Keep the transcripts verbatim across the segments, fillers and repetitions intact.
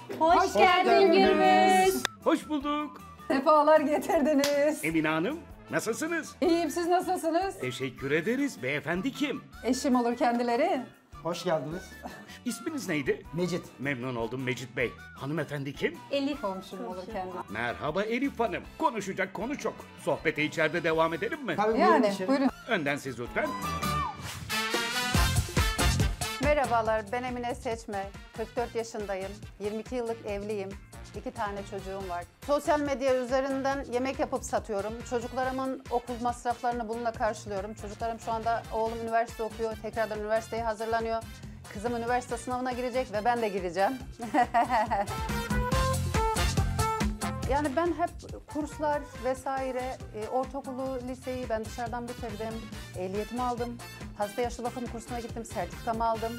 Hoş, Hoş geldin Gürbüz. Hoş bulduk. Sefalar getirdiniz. Emine Hanım, nasılsınız? İyiyim, siz nasılsınız? Teşekkür ederiz. Beyefendi kim? Eşim olur kendileri. Hoş geldiniz. İsminiz neydi? Mecit. Memnun oldum Mecit Bey. Hanımefendi kim? Elif komşum olur kendisi. Merhaba Elif Hanım. Konuşacak konu çok. Sohbete içeride devam edelim mi? Tabii Yani buyurun. buyurun. Önden siz lütfen. Merhabalar, ben Emine Seçme. kırk dört yaşındayım. yirmi iki yıllık evliyim. İki tane çocuğum var. Sosyal medya üzerinden yemek yapıp satıyorum. Çocuklarımın okul masraflarını bununla karşılıyorum. Çocuklarım şu anda, oğlum üniversite okuyor, tekrardan üniversiteye hazırlanıyor. Kızım üniversite sınavına girecek ve ben de gireceğim. Yani ben hep kurslar vesaire, e, ortaokulu, liseyi ben dışarıdan bitirdim. Ehliyetimi aldım. Hasta yaşlı bakım kursuna gittim, sertifikamı aldım.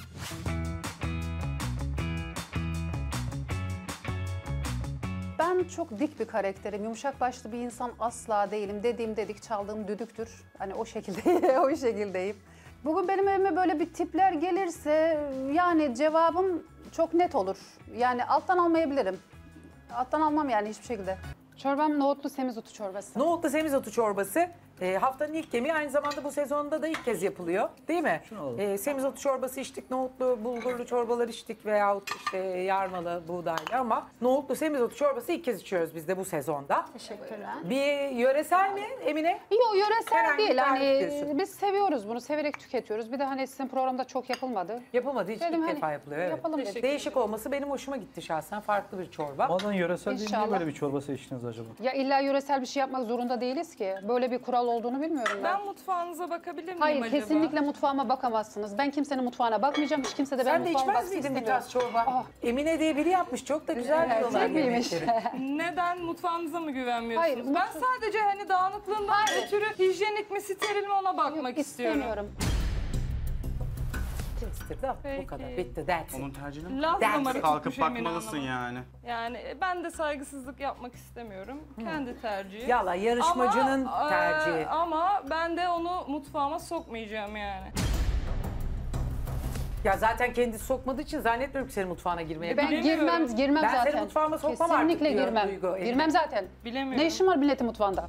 Ben çok dik bir karakterim, yumuşak başlı bir insan asla değilim. Dediğim dedik, çaldığım düdüktür. Hani o şekilde, o şekildeyim. Bugün benim evime böyle bir tipler gelirse yani cevabım çok net olur. Yani alttan almayabilirim. Alttan almam yani hiçbir şekilde. Çorbam nohutlu semizotu çorbası. Nohutlu semizotu çorbası e, haftanın ilk yemeği, aynı zamanda bu sezonda da ilk kez yapılıyor değil mi? E, semizotu çorbası içtik, nohutlu, bulgurlu çorbalar içtik veyahut işte yarmalı, buğdaylı ama nohutlu semizotu çorbası ilk kez içiyoruz biz de bu sezonda. Teşekkürler. Bir yöresel mi Emine? Yok yöresel Herhangi bir değil. tarif Hani diyorsun. biz seviyoruz bunu, severek tüketiyoruz. Bir de hani sizin programda çok yapılmadı. Yapılmadı, hiç Dedim ilk hani defa yapılıyor. Evet. yapalım dedik. Değişik olması benim hoşuma gitti şahsen, farklı bir çorba. Bazen yöresel değil, İnşallah. niye böyle bir çorba seçtiniz acaba? Ya illa yöresel bir şey yapmak zorunda değiliz ki. Böyle bir kural olduğunu bilmiyorum ben. Ben mutfağınıza bakabilir miyim Hayır, acaba? kesinlikle mutfağıma bakamazsınız. Ben kimsenin mutfağına bakmayacağım. Hiç kimse de benim Sen de mutfağıma içmez baksın miydin bir istemiyorum. tas çorba? Ah. Emine diye biri yapmış, çok da güzel Evet, diyorlar şey miymiş? yemekleri. Neden? Mutfağınıza mı güvenmiyorsunuz? Hayır, ben mutfa- sadece hani dağınıklığından Hayır. ötürü hijyenik mi, steril mi ona bakmak Yok, istiyorum. istemiyorum. Kestirdi, bu Peki. kadar, bitti, that's it. Onun tercihini Laz Dersi damarı kalkıp tutmuş Emine bakmalısın Hanım'a. yani. Yani e, ben de saygısızlık yapmak istemiyorum. Kendi tercihi. Yala, yarışmacının Ama, e, tercihi. ama ben de onu mutfağıma sokmayacağım yani. Ya zaten kendisi sokmadığı için zannetmiyorum ki senin mutfağına girmeye. Ben Bilemiyorum. girmem, girmem Ben seni zaten. mutfağıma sokmam artık Kesinlikle diyor girmem. Duygu, Emine. Girmem zaten. Bilemiyorum. Ne işim var milletin mutfağında?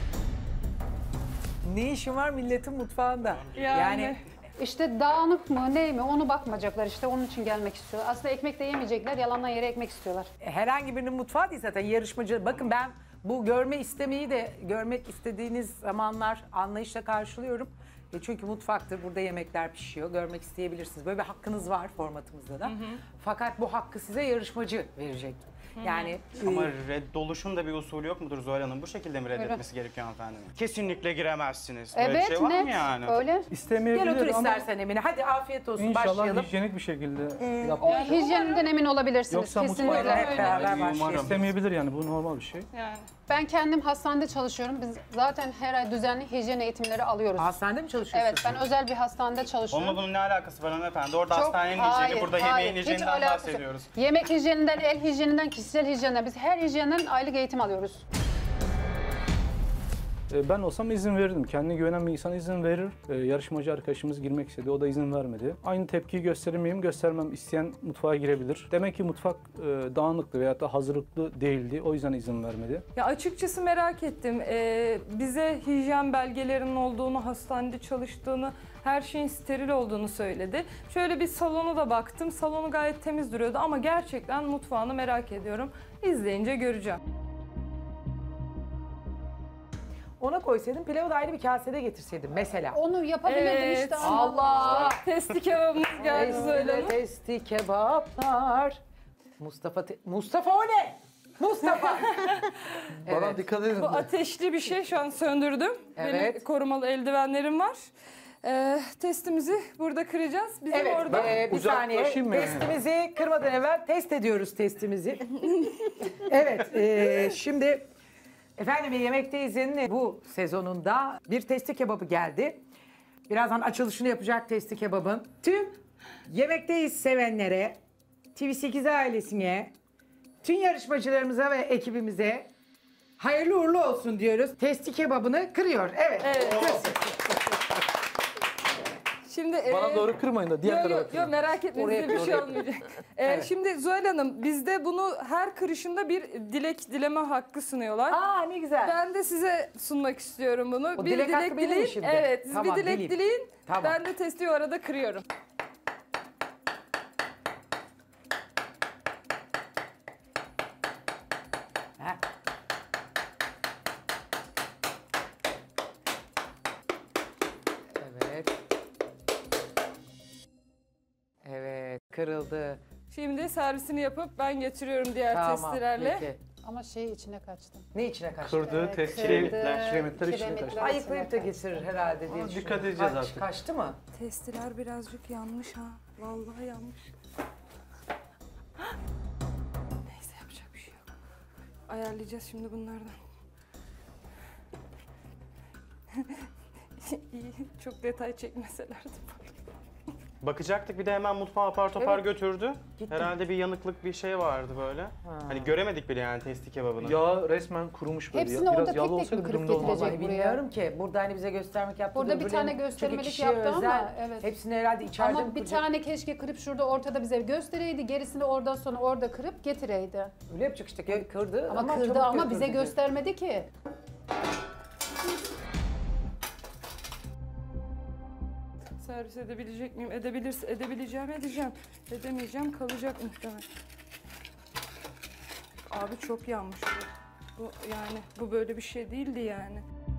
Ne işin var milletin mutfağında? Yani. İşte dağınık mı, ne mi onu bakmayacaklar işte, onun için gelmek istiyorlar. Aslında ekmek de yemeyecekler, yalandan yere ekmek istiyorlar. Herhangi birinin mutfağı değil zaten, yarışmacı. Bakın ben bu görme istemeyi de görmek istediğiniz zamanlar anlayışla karşılıyorum. E çünkü mutfaktır, burada yemekler pişiyor, görmek isteyebilirsiniz. Böyle bir hakkınız var formatımızda da. Fakat bu hakkı size yarışmacı verecek. Yani Ama e, reddoluşun da bir usulü yok mudur Zuhal Hanım? Bu şekilde mi reddetmesi gerekiyor hanımefendinin? Kesinlikle giremezsiniz. Böyle Evet, bir şey var net, mı yani? öyle. gel otur İstemeyebilir ama istersen Emine. Hadi afiyet olsun, inşallah başlayalım. hijyenik bir şekilde O yapmak. hijyeninden emin olabilirsiniz Yoksa kesinlikle. mutfağına Hep beraber Umarım. başlayalım. İstemeyebilir yani, bu normal bir şey. Yani. Ben kendim hastanede çalışıyorum. Biz zaten her ay düzenli hijyen eğitimleri alıyoruz. Hastanede mi çalışıyorsun? Evet, ben özel bir hastanede çalışıyorum. Onunla bunun ne alakası var hanımefendi? Orada Çok- hastanenin hayır, hijyeni, burada hayır, yemeğin hiç hijyeninden alakası yok. bahsediyoruz. Yemek hijyeninden, el hijyeninden, kişisel hijyeninden, biz her hijyenden aylık eğitim alıyoruz. Ee, Ben olsam izin verirdim. Kendine güvenen bir insan izin verir. Ee, yarışmacı arkadaşımız girmek istedi, o da izin vermedi. Aynı tepkiyi gösterir miyim? Göstermem. İsteyen mutfağa girebilir. Demek ki mutfak e, dağınıktı veyahut da hazırlıklı değildi. O yüzden izin vermedi. Ya açıkçası merak ettim. Ee, bize hijyen belgelerinin olduğunu, hastanede çalıştığını, her şeyin steril olduğunu söyledi. Şöyle bir salona da baktım. Salonu gayet temiz duruyordu ama gerçekten mutfağını merak ediyorum. İzleyince göreceğim. Ona koysaydın, pilavı da ayrı bir kasede getirseydin mesela. Onu yapabilirdim Evet. işte ama. Allah! Testi kebabımız geldi Testi, söyle. testi kebaplar. Mustafa, te- Mustafa o ne? Mustafa. Bana dikkat edin. Bu ateşli bir şey, şu an söndürdüm. Evet. Benim korumalı eldivenlerim var. Ee, testimizi burada kıracağız. Bizim Evet, orada... e, bir saniye. Uzaklaşayım mı yani? Testimizi kırmadan evvel test ediyoruz testimizi. Evet, e, şimdi efendim Yemekteyiz'in bu sezonunda bir testi kebabı geldi. Birazdan açılışını yapacak testi kebabın. Tüm Yemekteyiz sevenlere, T V sekiz ailesine, tüm yarışmacılarımıza ve ekibimize hayırlı uğurlu olsun diyoruz. Testi kebabını kırıyor. Evet. Evet. Kırsın. Şimdi e, Bana doğru kırmayın da diğer Yok tarafa yok kırın. yo, merak etmeyin Oraya size bir kır, şey oraya kır. olmayacak. Ee, Evet. Şimdi Zuhal Hanım bizde bunu her kırışında bir dilek dileme hakkı sunuyorlar. Aa ne güzel. Ben de size sunmak istiyorum bunu. O bir dilek dilek, hakkı benim mi dileyin. şimdi? Evet siz Tamam, bir dilek dileyim. dileyin. Tamam. Ben de testi o arada kırıyorum. Heh. Evet. Evet, kırıldı. Şimdi servisini yapıp ben getiriyorum diğer Tamam, testilerle. peki. Ama şey içine kaçtı. Ne içine kaçtı? Kırdığı Ee, test kırdı, kiremitler, kiremitler içine kiremitler kaçtı. Ayıklayıp da içine getirir herhalde diye Ama düşünüyorum. dikkat edeceğiz Kaç- artık. Kaçtı mı? Testiler birazcık yanmış ha. Vallahi yanmış. Neyse yapacak bir şey yok. Ayarlayacağız şimdi bunlardan. İyi, çok detay çekmeselerdi. Bakacaktık bir de hemen mutfağa apar topar Evet. götürdü. Gittim. Herhalde bir yanıklık bir şey vardı böyle. Hani göremedik bile yani testi kebabını. Yağ resmen kurumuş böyle. Hepsini ya. orada Biraz tek yağlı tek mi olsaydı kırıp durumda olmaz. getirecek? Vallahi buraya. bilmiyorum ki. Burada hani bize göstermek yaptı. Burada da bir böyle- tane çünkü göstermelik kişiye yaptı ama, özel. evet. Hepsini herhalde içeride mi Ama bir kıracak? tane keşke kırıp şurada ortada bize göstereydi. Gerisini oradan sonra orada kırıp getireydi. Öyle yapacak işte kö- kırdı Ama, ama, kırdı çabuk ama götürdü bize diyor. göstermedi ki. Servis edebilecek miyim? Edebilirse edebileceğim edeceğim. Edemeyeceğim kalacak muhtemelen. Abi çok yanmış bu. Bu yani bu böyle bir şey değildi yani.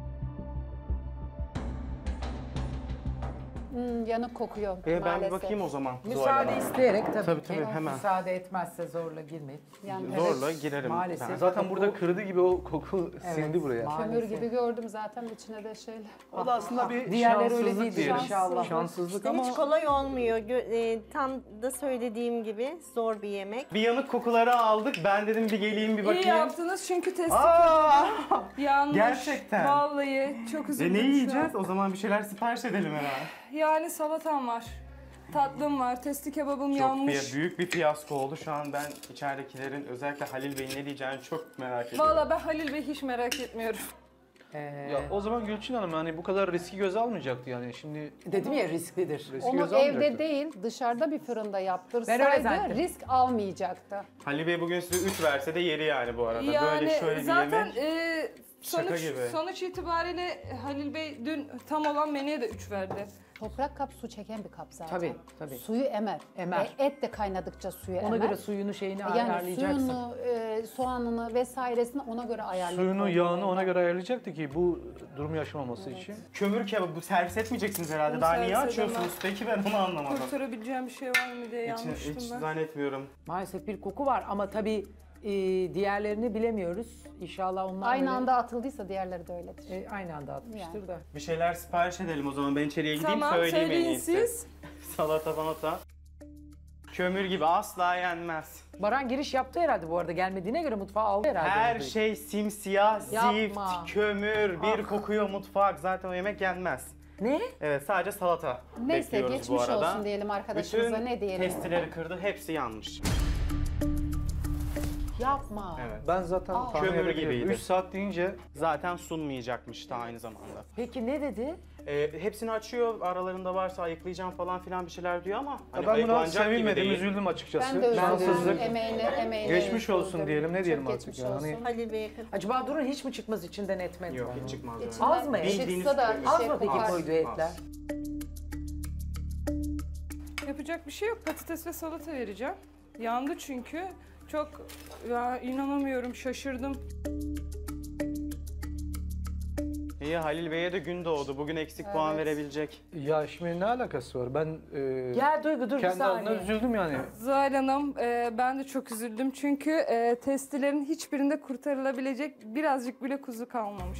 Hmm, yanık kokuyor Ee, ben maalesef. bir bakayım o zaman. Zuhal Müsaade Hanım. isteyerek tabii, Tabii, ki. tabii, hemen. Müsaade etmezse zorla girmeyin. Yani Zorla girerim. Maalesef. Ben. Zaten burada kırdı gibi o koku Evet, sindi buraya. ma- kömür maalesef. gibi gördüm zaten içine de şeyler. O da aslında bir Diğerleri öyle şanssızlık değildi diyelim. inşallah. Şanssızlık İşte ama hiç kolay olmuyor. Gö- e, tam da söylediğim gibi zor bir yemek. Bir yanık kokuları aldık. Ben dedim bir geleyim bir İyi bakayım. yaptınız çünkü testi Aa! yanmış. Gerçekten. Vallahi çok E üzüldüm ne şu an. yiyeceğiz? O zaman bir şeyler sipariş edelim herhalde. Yani salatam var. Tatlım var. Testi kebabım Çok yanmış. bir, büyük bir fiyasko oldu. Şu an ben içeridekilerin özellikle Halil Bey'in ne diyeceğini çok merak ediyorum. Valla ben Halil Bey hiç merak etmiyorum. Ee, ya o zaman Gülçin Hanım yani bu kadar riski göze almayacaktı yani şimdi dedim ya risklidir. riski Onu göze evde almayacaktı. değil dışarıda bir fırında Ben öyle yaptırsaydı zannettim. risk almayacaktı. Halil Bey bugün size üç verse de yeri yani bu arada. Yani Böyle şöyle bir zaten yemek. e, Şaka sonuç, gibi. sonuç itibariyle Halil Bey dün tam olan menüye de üç verdi. Toprak kap su çeken bir kap zaten. Tabii, tabii. Suyu emer. Emer. E, et de kaynadıkça suyu Ona emer. göre suyunu şeyini yani ayarlayacaksın. suyunu, e, soğanını vesairesini ona göre ayarlayıp Suyunu, koymayı yağını ona ben. göre ayarlayacaktı ki bu durum yaşamaması için. Kömür kebabı bu servis etmeyeceksiniz herhalde. Bunu Daha servis niye edemem. açıyorsunuz? Peki ben onu anlamadım. Kurtarabileceğim bir şey var mı diye Hiç, yanmıştım hiç ben. zannetmiyorum. Maalesef bir koku var ama tabii e, diğerlerini bilemiyoruz. İnşallah onlar Aynı öyle- anda atıldıysa diğerleri de öyledir. e, aynı anda atmıştır Yani. da. Bir şeyler sipariş edelim o zaman. Ben içeriye gideyim Tamam söyleyeyim en söyleyin iyisi. siz. Salata malata. Kömür gibi asla yenmez. Baran giriş yaptı herhalde bu arada. Gelmediğine göre mutfağı aldı herhalde. Her orada. şey simsiyah, Yapma. zift, kömür, bir kokuyor mutfak. Zaten o yemek yenmez. Ne? Evet sadece salata Neyse bekliyoruz bu geçmiş arada. olsun diyelim arkadaşımıza, Bütün ne diyelim. testileri kırdı, hepsi yanmış. Yapma. Evet. Ben zaten Aa. tahmin Kömür edebilirim. gibiydi. üç saat deyince Zaten sunmayacakmış da aynı zamanda. Peki ne dedi? Ee, hepsini açıyor, aralarında varsa ayıklayacağım falan filan bir şeyler diyor ama hani ben buna ayıklanacak gibi sevinmedim, değil. üzüldüm açıkçası. Ben de Şanssızlık. özledim. Emeğine, emeğine. Geçmiş olsun üzüldüm. diyelim, ne Çok diyelim artık geçmiş yani. Hani- olsun. Halil Bey'e kır- Acaba Durun hiç mi çıkmaz içinden etmedi? Yok hiç çıkmaz. yani. İçinden Az mı? Bildiğiniz Çıksa da kömür. Az şey mı peki kokar. koyduğu etler? Yapacak bir şey yok. Patates ve salata vereceğim. Yandı çünkü. Çok ya inanamıyorum, şaşırdım. İyi Halil Bey'e de gün doğdu. Bugün eksik puan verebilecek. Ya şimdi ne alakası var? Ben e, Gel Duygu dur bir kendi adına saniye. üzüldüm yani. Zuhal Hanım, e, ben de çok üzüldüm çünkü e, testilerin hiçbirinde kurtarılabilecek birazcık bile kuzu kalmamış.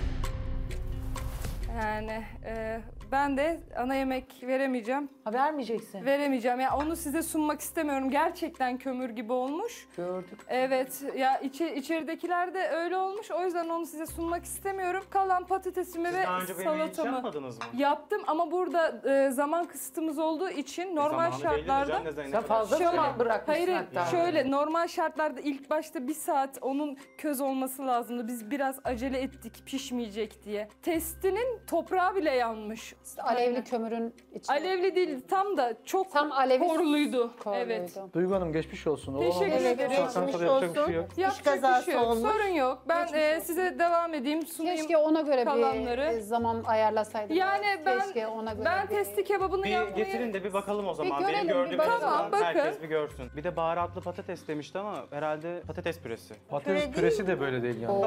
Yani e, ben de ana yemek veremeyeceğim. Ha vermeyeceksin. Veremeyeceğim. Yani onu size sunmak istemiyorum. Gerçekten kömür gibi olmuş. Gördük. Evet, ya içi, içeridekiler de öyle olmuş. O yüzden onu size sunmak istemiyorum. Kalan patatesimi Siz ve daha önce benim hiç salatamı yapmadınız mı? yaptım ama burada e, zaman kısıtımız olduğu için normal Zamanı belli de şartlarda canım, ne zaman- ne Sen kadar fazla şey- mı bırakmışsın hayır hatta? şöyle normal şartlarda ilk başta bir saat onun köz olması lazımdı. Biz biraz acele ettik pişmeyecek diye. Testinin toprağı bile yanmış. Alevli Aynen. kömürün içine. Alevli değil, tam da çok Tam alevi korluydu. korluydu. Evet. Duygu Hanım geçmiş olsun. O Teşekkür olan- ederim. Bu saatten sonra yapacak bir şey yok. İş Yapacak kazası bir şey yok. olmuş. Sorun yok. Ben e, size devam edeyim, sunayım. Keşke ona göre kalanları. bir zaman ayarlasaydınız. Yani ben Keşke ona göre ben bir- testi kebabını Bir yapmayı... getirin de bir bakalım o zaman. görelim, Benim bir gördüğüm bakalım. en azından Tamam, bakın. herkes bir görsün. Bir de baharatlı patates demişti ama herhalde patates püresi. Patates Püre püresi de böyle değil yani.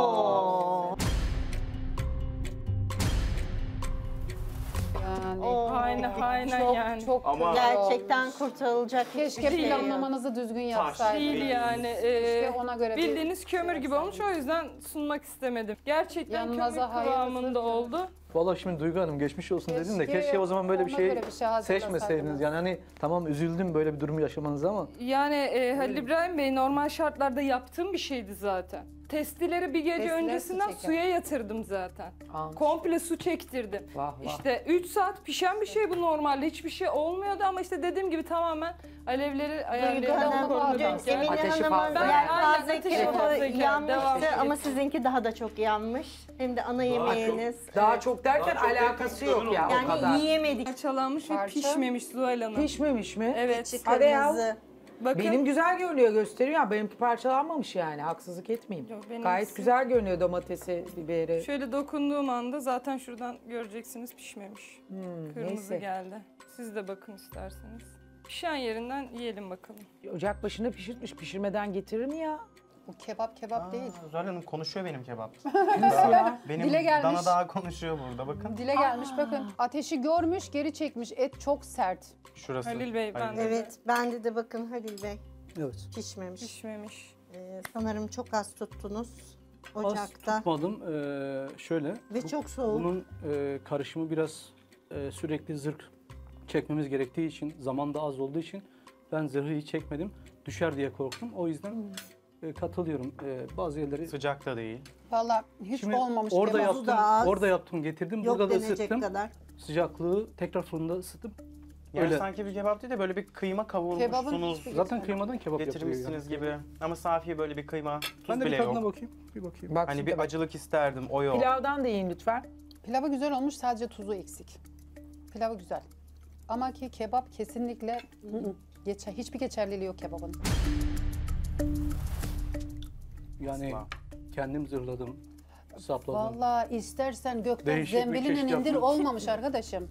Yani. Oo. Aynen, aynen Çok yani. çok Ama- kötü Gerçekten olmuş. kurtarılacak Keşke hiçbir şey yok. planlamanızı düzgün yapsaydınız. Değil yani. E, Keşke ona göre bir bildiğiniz kömür gibi olmuş, o yüzden sunmak istemedim. Gerçekten Yanınıza kömür hayırlısı kıvamında diyorum. oldu. Vallahi şimdi Duygu Hanım geçmiş olsun dedin de Keşke keşke o zaman böyle bir ona şey, göre bir şey hazırlasaydınız. seçmeseydiniz. Yani hani tamam üzüldüm böyle bir durumu yaşamanıza ama Yani e, Halil İbrahim Bey, normal şartlarda yaptığım bir şeydi zaten. Testileri bir gece Testiler su öncesinden çeker. suya yatırdım zaten. Anladım. Komple su çektirdim. Vah vah. İşte üç saat pişen bir şey bu normalde. Hiçbir şey olmuyordu ama işte dediğim gibi tamamen alevleri Duygu ayarlayarak Hanım, korudu. dün Emine Ateşi Hanım'ın fazla. yelpaze Ateşi kebabı fazlayken devam yanmıştı edin. ama sizinki daha da çok yanmış. Hem de ana yemeğiniz. Daha çok derken alakası yok ya o kadar. Yani yiyemedik. Parçalanmış ve Parça. pişmemiş Zuhal Hanım. Pişmemiş mi? Evet. Hadi ya. Kırmızı. Bakın. Benim güzel görünüyor gösteriyor ya benimki parçalanmamış yani haksızlık etmeyeyim. Yok, benimkisi- Gayet güzel görünüyor domatesi, biberi. Şöyle dokunduğum anda zaten şuradan göreceksiniz pişmemiş. Kırmızı neyse. geldi. Siz de bakın isterseniz. Pişen yerinden yiyelim bakalım. Ocak başında pişirmiş, pişirmeden getirir mi ya? Bu kebap kebap değil. Zuhal Hanım konuşuyor benim kebap. Nasıl ya? Benim Dile gelmiş. dana daha konuşuyor burada bakın. Dile gelmiş bakın. Ateşi görmüş, geri çekmiş. Et çok sert. Şurası. Halil Bey, ben de Evet, bende de bakın Halil Bey evet. pişmemiş. pişmemiş. Ee, sanırım çok az tuttunuz Az ocakta. tutmadım. Ee, şöyle. Ve bu- çok soğuk. Bunun e, karışımı biraz e, sürekli zırh çekmemiz gerektiği için, zaman da az olduğu için ben zırhı hiç çekmedim. Düşer diye korktum. O yüzden e, katılıyorum. E, bazı yerleri Sıcak da değil. Vallahi hiç Şimdi olmamış orada kebap. yaptım, da az. orada yaptım, getirdim. Yok Burada da denecek ısıttım. kadar. Sıcaklığı tekrar fırında ısıtıp Yani öyle. sanki bir kebap değil de böyle bir kıyma Kebabın kavurmuşsunuz. hiçbir- Zaten kıymadan kebap yapılıyor. Getirmişsiniz yani. gibi. Ama safi böyle bir kıyma, tuz Ben de bir bile tadına yok. bakayım. Bir bakayım. Bak Hani şimdi bir bak. acılık isterdim, o yok. Pilavdan da yiyin lütfen. Pilavı güzel olmuş, sadece tuzu eksik. Pilavı güzel. Ama ki kebap kesinlikle ı ı, geçer, hiçbir geçerliliği yok kebabın. Yani Asla. kendim zırhladım, sapladım. Vallahi istersen gökten Değişik bir zembilinin çeşit indir yapmak. olmamış arkadaşım.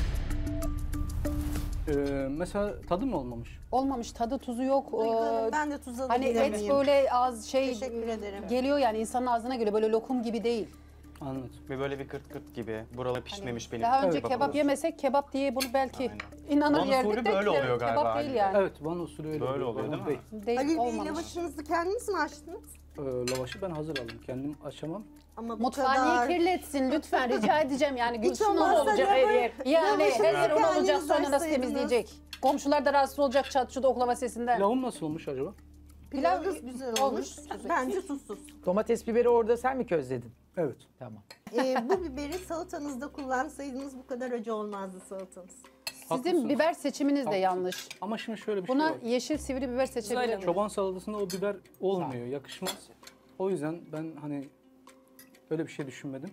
Ee, mesela tadı mı olmamış? Olmamış, tadı tuzu yok. Duygu Hanım, Ee, ben de tuz Hani alabilir et miyim? böyle az şey Teşekkür ederim. geliyor yani insanın ağzına göre böyle lokum gibi değil. Anladım. Ve böyle bir kırt kırt gibi. Buralar pişmemiş benim. Daha önce Evet. kebap yemesek kebap diye bunu belki Aynen. inanır Van yerdik usulü de böyle ke- oluyor galiba kebap değil halde. yani. Evet, Van usulü öyle Böyle oluyor Van değil mi? Bey. Değil, Halil Bey, olmamış. lavaşınızı kendiniz mi açtınız? Ee, lavaşı ben hazır aldım. Kendim açamam. Ama bu Mutfağı kadar... niye kirletsin lütfen rica edeceğim yani Hiç Gülsün un olmazsa olacak lava- her yer. Yani lavaşı her yer un kendiniz olacak sonra nasıl açsaydınız. temizleyecek? Komşular da rahatsız olacak çatçıda oklava sesinden. Pilavım nasıl olmuş acaba? Pilavınız güzel olmuş. olmuş, tuz Bence tuzsuz. Domates biberi orada sen mi közledin? Evet. Tamam. Ee, bu biberi salatanızda kullansaydınız bu kadar acı olmazdı salatanız. Sizin Haklısınız. biber seçiminiz de Haklısınız. yanlış. Ama şimdi şöyle bir Buna şey var. yeşil sivri biber seçebilirsiniz. Çoban salatasında o biber olmuyor, yakışmaz. O yüzden ben hani öyle bir şey düşünmedim.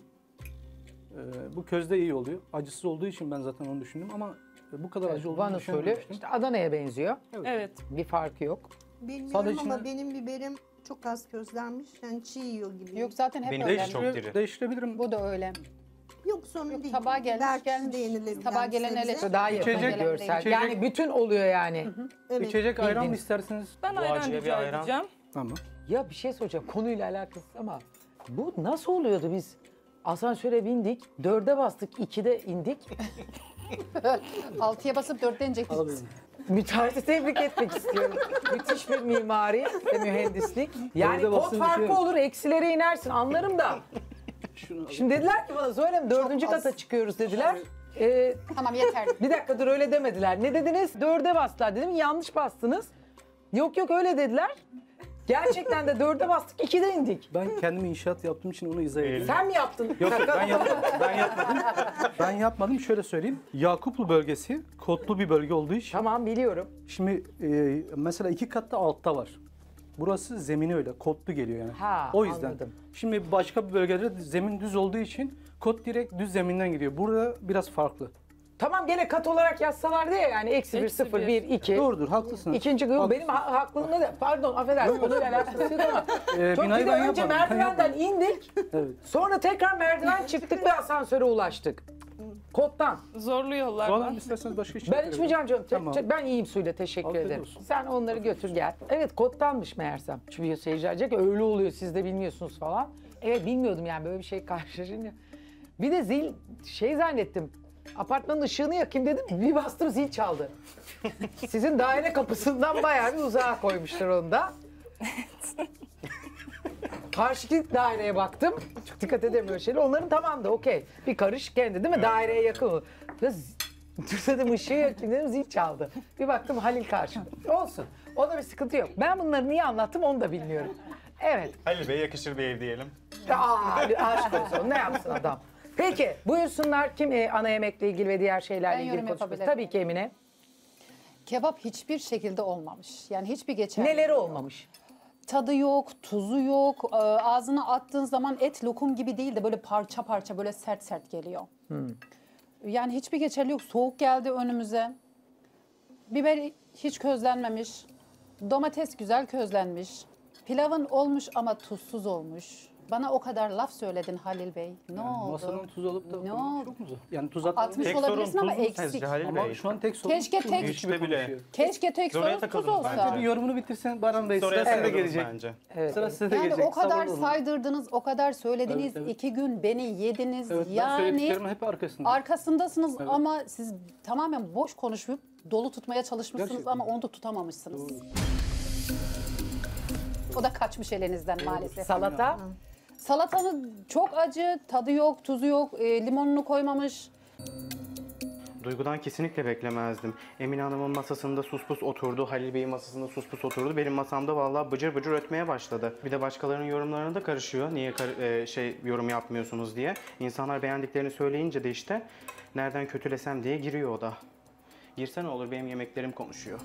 Ee, bu közde iyi oluyor. Acısız olduğu için ben zaten onu düşündüm ama bu kadar acı olduğunu Van usulü düşünmemiştim. işte Adana'ya benziyor. Evet. Bir farkı yok. Bilmiyorum Sadece ama içine- benim biberim çok az közlenmiş. Yani çiğ yiyor gibi. Yok zaten hep Benim öyle. de çok Değiştire- diri. değiştirebilirim. Bu da öyle. Yok sorun Yok, değil. tabağa gelmiş, Biber tuzu gelmiş. da yenilebilen Tabağa bir gelen sebze. ele- Daha yakın İçecek- görsel. içecek- Yani bütün oluyor yani. Evet. İçecek ayran mı Bildiğiniz. isterseniz? Ben Bu ayran acıya bir rica ayran. edeceğim. Tamam. Ya bir şey soracağım konuyla alakasız ama bu nasıl oluyordu biz? Asansöre bindik, dörde bastık, ikide indik. Altıya basıp dörtte inecektik. Alabilirim. Müteahhiti tebrik etmek istiyorum. Müthiş bir mimari ve mühendislik. Yani Dörde kod basınca farkı şey- olur, eksilere inersin anlarım da. Şunu Şimdi dediler ki bana söyleyeyim dördüncü kata çıkıyoruz dediler. Ee, Tamam yeter. bir dakika dur öyle demediler. Ne dediniz? Dörde bastılar dedim. Yanlış bastınız. Yok yok öyle dediler. Gerçekten de dörde bastık, ikide indik. Ben kendimi inşaat yaptığım için onu izah edeyim. Sen mi yaptın? Yok ben yapmadım. Ben yapmadım. Ben yapmadım. Şöyle söyleyeyim. Yakuplu bölgesi kodlu bir bölge olduğu için. Tamam biliyorum. Şimdi e, mesela iki katta altta var. Burası zemini öyle, kotlu geliyor yani. Ha, o yüzden. anladım. Şimdi başka bir bölgelerde zemin düz olduğu için kot direkt düz zeminden gidiyor. Burada biraz farklı. Tamam gene kat olarak yazsalardı ya yani eksi bir, Eksi sıfır, bir. bir, iki. Doğrudur, haklısınız. İkinci gün benim ha haklılığımda da pardon affedersin konuyla alakası yok ama. Ee, Çok binayı bir de ben önce yapmadım, ben merdivenden yapmadım. indik. Evet. Sonra tekrar merdiven çıktık ve asansöre ulaştık. Kottan. Zorlu yollardan. Falan isterseniz başka şey Ben içmeyeceğim canım. Te- Tamam. te- ben iyiyim suyla teşekkür Afiyet ederim. olsun. Sen onları götür gel. Evet kottanmış meğersem. Çünkü seyirciler diyecek ki öyle oluyor siz de bilmiyorsunuz falan. Evet bilmiyordum yani böyle bir şey karşılaşınca. Bir de zil şey zannettim. Apartmanın ışığını yakayım dedim. Bir bastım zil çaldı. Sizin daire kapısından bayağı bir uzağa koymuşlar onu da. Karşıki daireye baktım. Çok dikkat edemiyor şeyler. Onların tamam da okey. Bir karış kendi değil mi? Daireye yakın. Kız dur dedim ışığı yakayım dedim zil çaldı. Bir baktım Halil karşımda. Olsun. O da bir sıkıntı yok. Ben bunları niye anlattım onu da bilmiyorum. Evet. Halil Bey yakışır bir ev diyelim. Aa, aşk olsun. Ne yapsın adam? Peki buyursunlar kim e, ana yemekle ilgili ve diğer şeylerle Ben ilgili yorum konuşması? yapabilirim. Tabii ki Emine. Kebap hiçbir şekilde olmamış. Yani hiçbir geçerli. Neleri olmamış? Tadı yok, tuzu yok. Ee, Ağzına attığın zaman et lokum gibi değil de böyle parça parça böyle sert sert geliyor. Yani hiçbir geçerli yok. Soğuk geldi önümüze. Biber hiç közlenmemiş. Domates güzel közlenmiş. Pilavın olmuş ama tuzsuz olmuş. Bana o kadar laf söyledin Halil Bey. Ne oldu? Masanın tuz alıp da Ne koymak oldu? çok mu zor? Yani tuz atmak Atmış Tek olabilirsin sorun ama tuz mu eksik. sizce Halil Ama Bey? şu an tek sorun. Keşke tek- Hiç gibi bile. konuşuyor. Keşke tek Oraya sorun tuz takıldınız olsa. bence. Bir yorumunu bitirsen Baran Bey sıra Oraya size takıldınız gelecek. bence. Evet. Sıra size de Yani gelecek. o kadar Sabırlı olun. saydırdınız, o kadar söylediniz. Evet, evet. iki gün beni yediniz. Evet, ben yani söylediklerimin hep arkasında. arkasındasınız Evet. ama siz tamamen boş konuşup dolu tutmaya çalışmışsınız Gerçekten. ama onu da tutamamışsınız. O da kaçmış elinizden maalesef. Salata. Salatanın çok acı, tadı yok, tuzu yok, e, limonunu koymamış. Duygu'dan kesinlikle beklemezdim. Emine Hanım'ın masasında sus pus oturdu, Halil Bey'in masasında sus pus oturdu. Benim masamda vallahi bıcır bıcır ötmeye başladı. Bir de başkalarının yorumlarına da karışıyor. Niye kar- e, şey yorum yapmıyorsunuz diye. İnsanlar beğendiklerini söyleyince de işte nereden kötülesem diye giriyor o da. Girse ne olur, benim yemeklerim konuşuyor.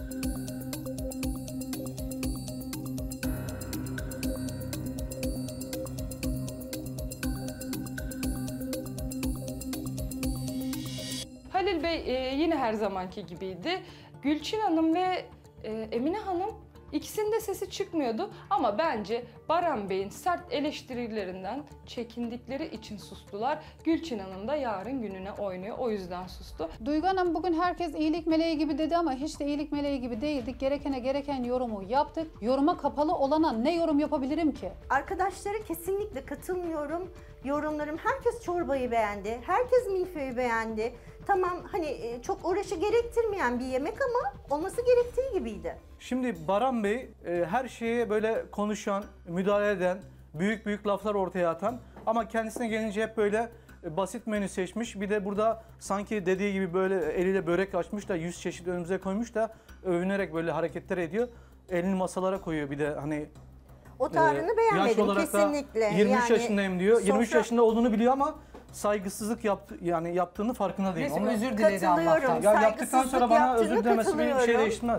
Halil Bey e, yine her zamanki gibiydi. Gülçin Hanım ve e, Emine Hanım ikisinde sesi çıkmıyordu ama bence Baran Bey'in sert eleştirilerinden çekindikleri için sustular. Gülçin Hanım da yarın gününe oynuyor, o yüzden sustu. Duygu Hanım bugün herkes iyilik meleği gibi dedi ama hiç de iyilik meleği gibi değildik. Gerekene gereken yorumu yaptık. Yoruma kapalı olana ne yorum yapabilirim ki? Arkadaşlara kesinlikle katılmıyorum. Yorumlarım, herkes çorbayı beğendi, herkes milföyü beğendi. Tamam hani e, çok uğraşı gerektirmeyen bir yemek ama olması gerektiği gibiydi. Şimdi Baran Bey e, her şeye böyle konuşan, müdahale eden, büyük büyük laflar ortaya atan ama kendisine gelince hep böyle e, basit menü seçmiş. Bir de burada sanki dediği gibi böyle eliyle börek açmış da yüz çeşit önümüze koymuş da övünerek böyle hareketler ediyor. Elini masalara koyuyor bir de hani O tavrını e, beğenmedim yaş olarak kesinlikle. da yirmi üç Yani yaşındayım diyor. yirmi üç sofra- yaşında olduğunu biliyor ama saygısızlık yaptı yani yaptığını farkında değil. Neyse Onu- özür diledi Katılıyorum. Allah'tan. ya yaptıktan sonra saygısızlık bana yaptığına özür dilemesi bir şey katılıyorum. değiştirmez.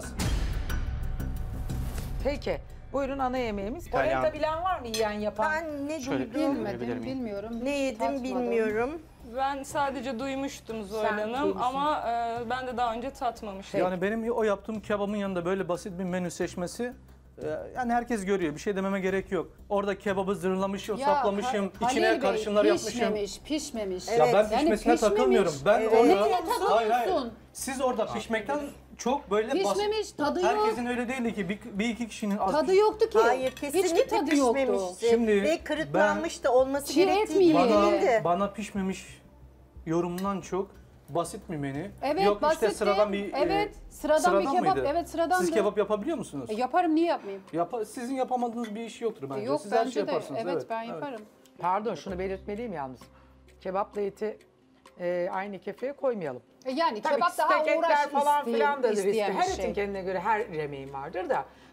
Peki buyurun ana yemeğimiz. İtalyan. Polenta bilen var mı yiyen yapan? Ben ne Şöyle duydum, Bilebilir Bilmedim, miyim? bilmiyorum. ne yedim Tatmadım. bilmiyorum. Ben sadece duymuştum Zuhal Sen Hanım duymuşsun. ama e, ben de daha önce tatmamıştım. Yani benim o yaptığım kebabın yanında böyle basit bir menü seçmesi e, yani herkes görüyor. Bir şey dememe gerek yok. Orada kebabı zırlamışım, Ya, saplamışım, Ha- içine Halil Bey, karışımlar yapmışım. Pişmemiş, pişmemiş. Ya ben Evet. pişmesine Yani pişmemiş. takılmıyorum. Ben Evet. orada Neye hayır hayır. takılıyorsun? Siz orada pişmekten çok böyle basit. Pişmemiş, tadı yok. Herkesin öyle değildi ki bir, bir iki kişinin az Tadı yoktu ki. Hayır Hiçbir kesinlikle tadı yoktu. pişmemişti. Şimdi Ve kırıklanmış da olması Çiğ et gerektiği mi gibi bana, değildi. bana pişmemiş yorumundan çok basit bir menü. Evet, Yok basitti. işte sıradan bir e, Evet, sıradan bir kebap. mıydı? Evet, sıradandı. Siz kebap yapabiliyor musunuz? E, yaparım, niye yapmayayım? Yapa- sizin yapamadığınız bir iş yoktur bence. Yok Siz her bence şey de. yaparsınız. Evet, ben yaparım. Pardon şunu belirtmeliyim yalnız. Kebapla eti e, aynı kefeye koymayalım. E, yani Tabii kebap ki daha steak, uğraş etler falan isteyen, filan da riskli. isteyen Her bir etin şey. kendine göre her yemeğin vardır da.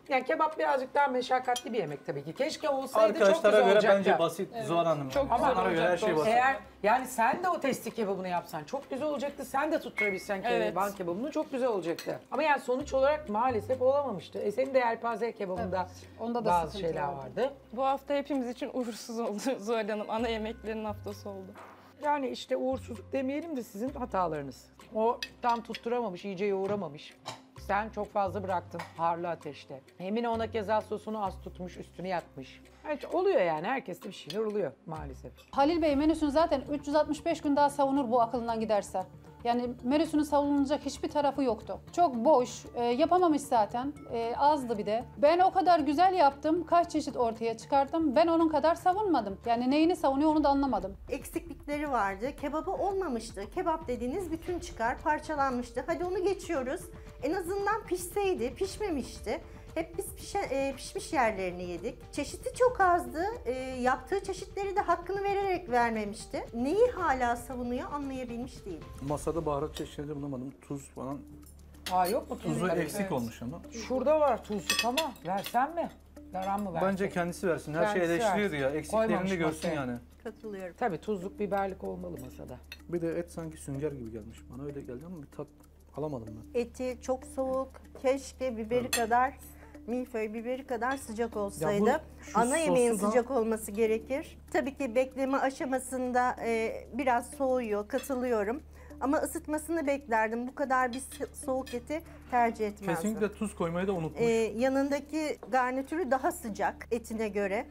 Yani kebap birazcık daha meşakkatli bir yemek tabii ki. Keşke olsaydı çok Arkadaşlara güzel göre olacaktı. bence basit Zuhal Hanım. Çok Ama güzel Onlara göre her olacaktı şey o. basit. Eğer yani sen de o testi kebabını yapsan çok güzel olacaktı. Sen de tutturabilsen Evet. keban kebabını çok güzel olacaktı. Ama yani sonuç olarak maalesef olamamıştı. E senin de yelpaze kebabında Onda da bazı sıkıntı şeyler vardı. vardı. Bu hafta hepimiz için uğursuz oldu Zuhal Hanım. Ana yemeklerin haftası oldu. Yani işte uğursuzluk demeyelim de sizin hatalarınız. O tam tutturamamış, iyice yoğuramamış. Sen çok fazla bıraktın harlı ateşte. Emine ona keza sosunu az tutmuş, üstünü yakmış. Evet, oluyor yani. Herkeste bir şeyler oluyor maalesef. Halil Bey menüsünü zaten üç yüz altmış beş gün daha savunur bu akılından giderse. Yani menüsünün savunulacak hiçbir tarafı yoktu. Çok boş, e, yapamamış zaten. E, azdı bir de. Ben o kadar güzel yaptım, kaç çeşit ortaya çıkarttım. Ben onun kadar savunmadım. Yani neyini savunuyor onu da anlamadım. Eksiklikleri vardı. Kebabı olmamıştı. Kebap dediğiniz bütün çıkar, parçalanmıştı. Hadi onu geçiyoruz. En azından pişseydi, pişmemişti. Hep biz pişe, e, pişmiş yerlerini yedik. Çeşidi çok azdı. E, yaptığı çeşitleri de hakkını vererek vermemişti. Neyi hala savunuyor anlayabilmiş değilim. Masada baharat çeşitleri bulamadım. Tuz falan. Aa yok mu tuz? Tuzu Evet. eksik olmuş ama. Şurada var tuzluk ama versen mi? Veren mi versen? Bence kendisi versin. Her şey Kendisi eleştiriyor versin. ya. Eksiklerini Koymamış de görsün masaya. yani. Katılıyorum. Tabii tuzluk biberlik olmalı masada. Bir de et sanki sünger gibi gelmiş. Bana öyle geldi ama bir tat alamadım ben. Eti çok soğuk. Keşke biberi kadar, milföy biberi kadar sıcak olsaydı. Ya bu- şu Ana yemeğin sosu da- sıcak olması gerekir. Tabii ki bekleme aşamasında e, biraz soğuyor, katılıyorum. Ama ısıtmasını beklerdim. Bu kadar bir so- soğuk eti tercih etmezdim. Kesinlikle tuz koymayı da unutmuş. Ee, yanındaki garnitürü daha sıcak etine göre.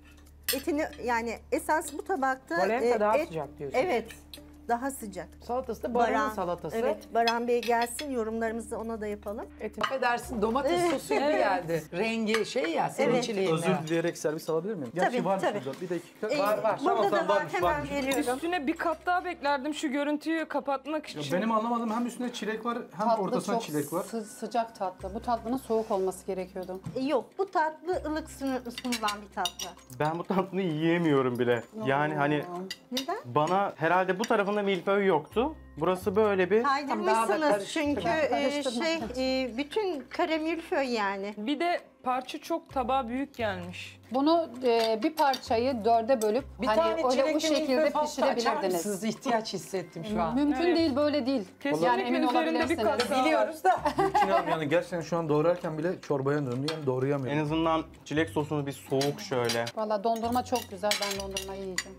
Etini yani esas bu tabakta Polenta e, daha et- sıcak diyorsun. Evet. Daha sıcak. Salatası da Baran'ın salatası. Evet, Baran Bey gelsin yorumlarımızı ona da yapalım. Et affedersin domates sosu gibi geldi. Rengi şey ya senin Evet. çileğin. Özür dileyerek servis alabilir miyim? Gerçi Tabii, var tabii. şurada. Bir dakika. Ee, Var, var. Burada Tamam, da tamam, var, varmış, hemen varmış. veriyorum. Üstüne bir kat daha beklerdim şu görüntüyü kapatmak Ya için. benim anlamadığım hem üstünde çilek var hem Tatlı ortasında çok çilek var. sı- sıcak tatlı. Bu tatlının soğuk olması gerekiyordu. Ee, Yok, bu tatlı ılık sunu- sunulan bir tatlı. Ben bu tatlıyı yiyemiyorum bile. Yani hani Neden? bana herhalde bu tarafında milföy yoktu. Burası böyle bir... Daha da Kaydırmışsınız karıştırma. çünkü e, Karıştırma. şey e, bütün kare milföy yani. Bir de parça çok tabağa büyük gelmiş. Bunu e, bir parçayı dörde bölüp Bir hani tane öyle bu çilekli şekilde milföy pasta açar pişirebilirdiniz. mısınız? İhtiyaç hissettim şu an. Mümkün Evet. değil, böyle değil. Kesinlikle Yani emin üzerinde bir olabilirsiniz. kat daha var. Biliyoruz da. Gülçin Hanım yani gerçekten şu an doğrarken bile çorbaya döndü yani En doğrayamıyorum. azından çilek sosunu bir soğuk şöyle. Valla dondurma çok güzel. Ben dondurmayı yiyeceğim.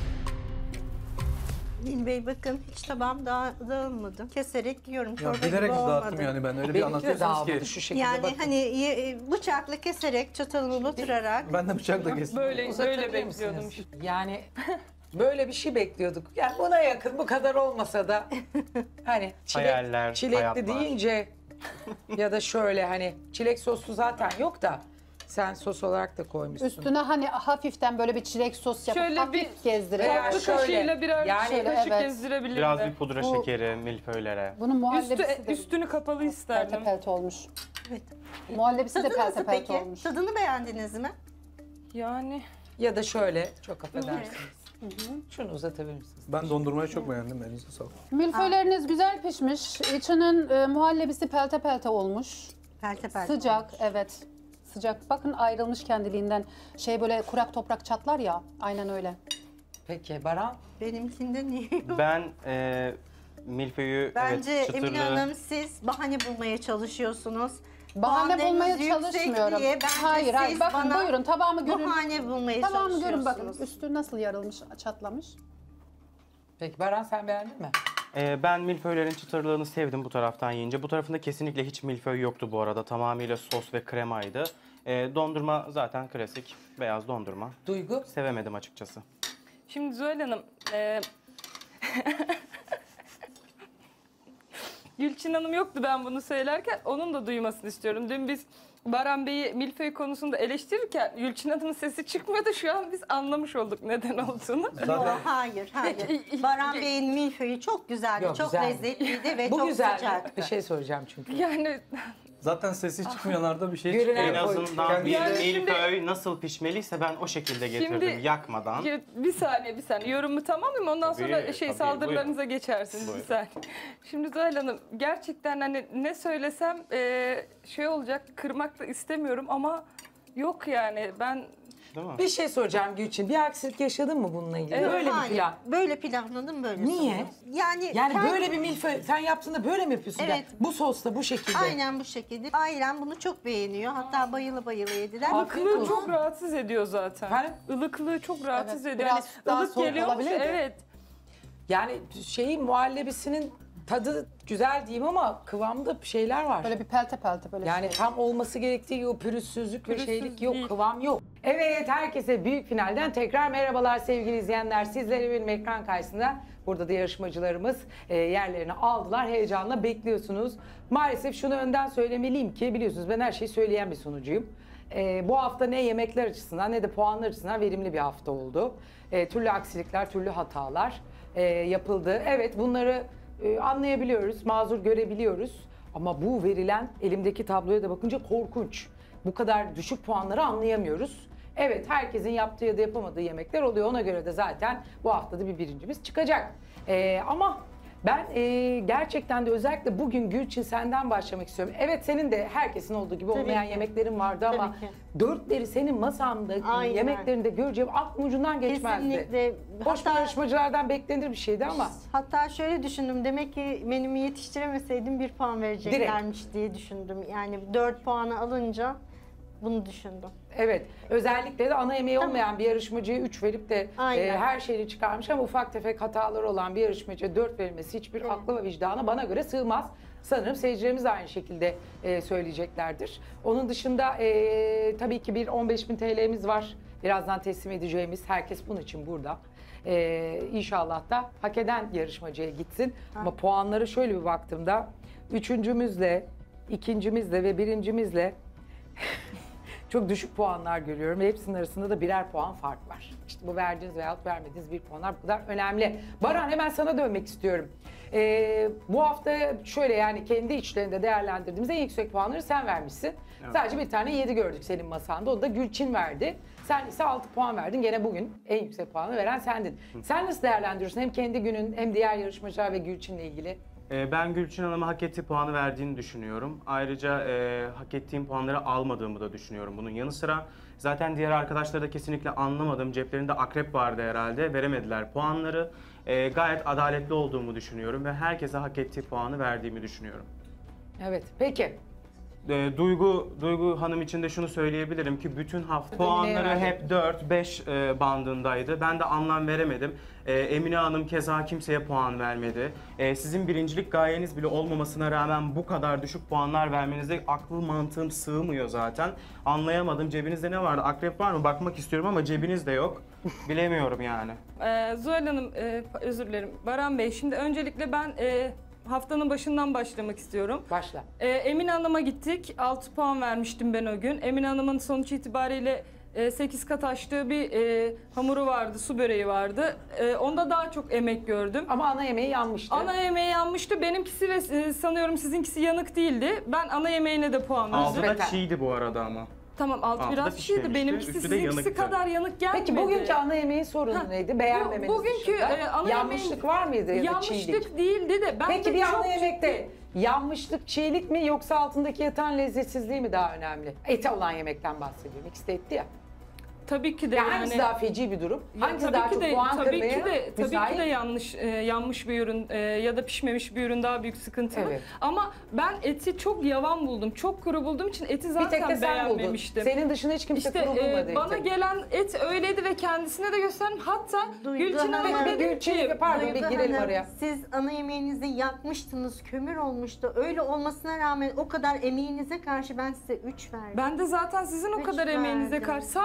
Nil Bey bakın hiç tabağım daha dağılmadı. Keserek yiyorum. Ya Çorba gibi bilerek olmadı. dağıttım yani ben öyle bir Benimki de anlatıyorsunuz dağılmadı ki. şu şekilde Yani bakın. hani ye- bıçakla keserek, çatalımı batırarak. Ben de bıçakla kestim. Böyle Uzatabilir böyle misiniz? bekliyordum işte. Yani böyle bir şey bekliyorduk. Yani buna yakın bu kadar olmasa da hani çilek, Hayaller, çilekli hayatlar. deyince ya da şöyle hani çilek soslu zaten yok da sen sos olarak da koymuşsun. Üstüne hani hafiften böyle bir çilek sos yapıp Şöyle hafif bir- gezdirerek. Veya Tatlı şöyle, kaşığıyla birer yani şey şöyle, kaşık evet. gezdirebilirdi. Biraz bir pudra Bu- şekeri milföylere. Bunun muhallebisi Üstü, de üstünü kapalı pelte isterdim. pelte olmuş. Evet. Muhallebisi de Tadı pelte nasıl pelte peki? olmuş. Tadını beğendiniz mi? Yani Ya da şöyle çok affedersiniz. Şunu uzatabilir misiniz? Ben dondurmayı çok beğendim. Elinize sağlık. Milföyleriniz güzel pişmiş. İçinin e, muhallebisi pelte pelte olmuş. Pelte pelte. Sıcak, evet. Sıcak. Bakın ayrılmış kendiliğinden. Şey böyle kurak toprak çatlar ya. Aynen öyle. Peki Baran? Benimkinde niye? Ben e, milföyü Bence evet, Emine çıtırlığı... Hanım siz bahane bulmaya çalışıyorsunuz. Bahane Puanlarınız bulmaya yüksek çalışmıyorum. diye bence Hayır hayır. siz Bakın bana buyurun tabağımı görün. Bahane bulmaya Tabağımı çalışıyorsunuz. görün bakın. Üstü nasıl yarılmış, çatlamış. Peki Baran sen beğendin mi? E, ben milföylerin çıtırlığını sevdim bu taraftan yiyince. Bu tarafında kesinlikle hiç milföy yoktu bu arada. Tamamıyla sos ve kremaydı. E, dondurma zaten klasik. Beyaz dondurma. Duygu? Sevemedim açıkçası. şimdi Zuhal Hanım, e... Gülçin Hanım yoktu ben bunu söylerken, onun da duymasını istiyorum. Dün biz Baran Bey'i milföy konusunda eleştirirken Gülçin Hanım'ın sesi çıkmıyordu. Şu an biz anlamış olduk neden olduğunu. Yok, hayır, hayır. Baran Bey'in milföyü çok güzeldi, Yok, çok güzeldi. lezzetliydi ve Bu çok güzel sıcaktı. bir şey soracağım çünkü. Yani Zaten sesi çıkmayanlarda bir şey Görünen çıkıyor. En koy. azından Kendi- bir Yani milföy nasıl pişmeliyse ben o şekilde getirdim Şimdi- yakmadan. Ya, bir saniye bir saniye yorumu tamamlayayım ondan Tabii, sonra şey tabii, saldırılarınıza geçersiniz Buyurun. bir saniye. Şimdi Zuhal Hanım gerçekten hani ne söylesem e, şey olacak kırmak da istemiyorum ama yok yani ben Değil mi? Bir şey soracağım Gülçin. Bir aksilik yaşadın mı bununla ilgili? Evet. Böyle bir Hayır, plan. Böyle planladım böyle. Niye? sunum. Yani, Yani kend- böyle bir milföy sen yaptığında böyle mi yapıyorsun? Evet. Yani bu sosla bu şekilde. Aynen bu şekilde. Ailem bunu çok beğeniyor. Hatta bayıla bayıla yediler. Afiyet ılıklığı olsun. çok rahatsız ediyor zaten. Efendim? Ilıklığı çok rahatsız Evet, ediyor. biraz daha Hani ılık soğuk geliyormuş olabilirdi. evet. Yani şeyi muhallebisinin tadı güzel diyeyim ama kıvamda şeyler var. Böyle bir pelte pelte böyle Yani şey. tam olması gerektiği gibi o pürüzsüzlük ve Pürüzsüz şeylik yok, değil. kıvam yok. Evet, herkese büyük finalden tekrar merhabalar sevgili izleyenler. Sizleri benim ekran karşısında, burada da yarışmacılarımız e, yerlerini aldılar. Heyecanla bekliyorsunuz. Maalesef şunu önden söylemeliyim ki biliyorsunuz ben her şeyi söyleyen bir sunucuyum. E, bu hafta ne yemekler açısından ne de puanlar açısından verimli bir hafta oldu. E, türlü aksilikler, türlü hatalar e, yapıldı. Evet, bunları e, anlayabiliyoruz, mazur görebiliyoruz. Ama bu verilen elimdeki tabloya da bakınca korkunç. Bu kadar düşük puanları anlayamıyoruz. Evet, herkesin yaptığı ya da yapamadığı yemekler oluyor. Ona göre de zaten bu haftada bir birincimiz çıkacak. Ee, ama ben e, gerçekten de özellikle bugün Gülçin senden başlamak istiyorum. Evet, senin de herkesin olduğu gibi Tabii olmayan ki. yemeklerin vardı ama Tabii ki. dörtleri senin masanda Aynen. yemeklerinde göreceğim aklım ucundan geçmezdi. Kesinlikle. Hoş Hatta- yarışmacılardan beklenir bir şeydi ama Hatta şöyle düşündüm. Demek ki menümü yetiştiremeseydim bir puan vereceklermiş diye düşündüm. Yani dört puanı alınca bunu düşündüm. evet, özellikle de ana yemeği olmayan bir yarışmacıya üç verip de Aynen. e, her şeyini çıkarmış ama ufak tefek hataları olan bir yarışmacıya dört verilmesi hiçbir aklı ve vicdana bana göre sığmaz. Sanırım seyircilerimiz de aynı şekilde e, söyleyeceklerdir. Onun dışında e, tabii ki bir on beş bin T L'miz var. Birazdan teslim edeceğimiz. Herkes bunun için burada. E, İnşallah da hak eden yarışmacıya gitsin. Ama puanlara şöyle bir baktığımda üçüncümüzle, ikincimizle ve birincimizle çok düşük puanlar görüyorum ve hepsinin arasında da birer puan fark var. İşte bu verdiğiniz veyahut vermediğiniz bir puanlar bu kadar önemli. Baran, hemen sana dönmek istiyorum. Ee, bu hafta şöyle, yani kendi içlerinde değerlendirdiğimizde en yüksek puanları sen vermişsin. Sadece bir tane yedi gördük senin masanda. O da Gülçin verdi. Sen ise altı puan verdin. Gene bugün en yüksek puanı veren sendin. Sen nasıl değerlendiriyorsun hem kendi günün hem diğer yarışmacılar ve Gülçin'le ilgili? Ee, Ben Gülçin Hanım'a hak ettiği puanı verdiğini düşünüyorum. Ayrıca e, hak ettiğim puanları almadığımı da düşünüyorum. Bunun yanı sıra zaten diğer arkadaşları da kesinlikle anlamadım. Ceplerinde akrep vardı herhalde. Veremediler puanları. E, gayet adaletli olduğumu düşünüyorum ve herkese hak ettiği puanı verdiğimi düşünüyorum. Evet, peki. E, Duygu Duygu Hanım için de şunu söyleyebilirim ki bütün hafta puanları verdi? hep dört beş e, bandındaydı. Ben de anlam veremedim. E, Emine Hanım keza kimseye puan vermedi. E, sizin birincilik gayeniz bile olmamasına rağmen bu kadar düşük puanlar vermenize aklı mantığım sığmıyor zaten. Anlayamadım. Cebinizde ne vardı? Akrep var mı? Bakmak istiyorum ama cebinizde yok. Bilemiyorum yani. Ee, Zuhal Hanım e, özür dilerim. Baran Bey şimdi öncelikle ben e, haftanın başından başlamak istiyorum. Başla. Ee, Emine Hanım'a gittik. altı puan vermiştim ben o gün. Emine Hanım'ın sonuç itibariyle e, sekiz kat açtığı bir e, hamuru vardı, su böreği vardı. E, onda daha çok emek gördüm. Ama ana yemeği yanmıştı. Ana yemeği yanmıştı. Benimkisi ve e, sanıyorum sizinkisi yanık değildi. Ben ana yemeğine de puan verdim. Altı da Beter. çiğdi bu arada ama. Tamam altı Altı da biraz çiğdi. pişmemişti, Benimkisi üstü de sizinkisi yanıktı. kadar yanık gelmedi. Peki bugünkü ana yemeğin sorunu Ha, neydi? Beğenmemeniz bu- bugünkü, dışında. e, ana Yanmışlık yemeğin- var mıydı ya da çiğlik? Yanlışlık değildi de ben Peki de bir çok ana yemekte ciddi- yanmışlık, çiğlik mi yoksa altındaki yatan lezzetsizliği mi daha önemli? Ete olan yemekten bahsediyorum. İkisi de etti ya. Tabii ki de Ya yani. hangisi daha feci bir durum? Ya Hangisi tabii daha ki çok de, puan tabii kırmaya ki de, tabii müsait? ki de yanlış e, yanmış bir ürün e, ya da pişmemiş bir ürün daha büyük sıkıntılı. Evet. Ama ben eti çok yavan buldum. Çok kuru bulduğum için eti Bir zaten tek de sen buldun. beğenmemiştim. Senin dışında hiç kimse İşte kuru e, bulmadı. bana eti. gelen et öyleydi ve kendisine de gösterdim. Hatta Duygu Gülçin Hanım- Hanım Peki dedi Gülçin, ki pardon bir Duygu girelim Hanım, araya. Siz ana yemeğinizi yakmıştınız, kömür olmuştu. Öyle olmasına rağmen o kadar emeğinize karşı ben size üç verdim. ben de zaten sizin o Üç kadar emeğinize verdim. karşı sadece Benim